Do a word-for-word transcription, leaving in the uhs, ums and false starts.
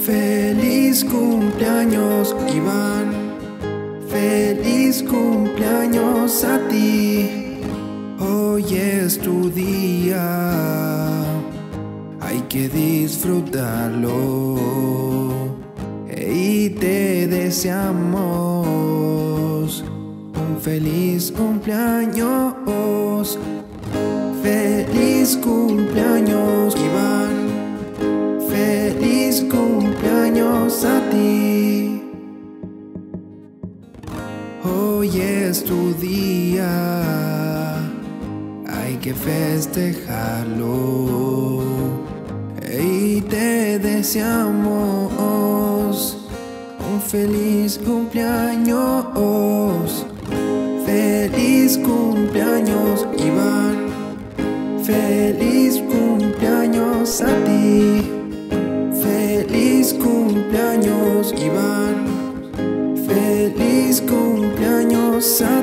Feliz cumpleaños, Iván. Feliz cumpleaños a ti. Hoy es tu día, hay que disfrutarlo. Y te deseamos un feliz cumpleaños. Feliz cumpleaños, Iván. Feliz cumpleaños a ti. Hoy es tu día, hay que festejarlo. Y te deseamos un feliz cumpleaños. Feliz cumpleaños, Iván. Feliz cumpleaños a ti. Feliz cumpleaños, Iván. Feliz cumpleaños a ti.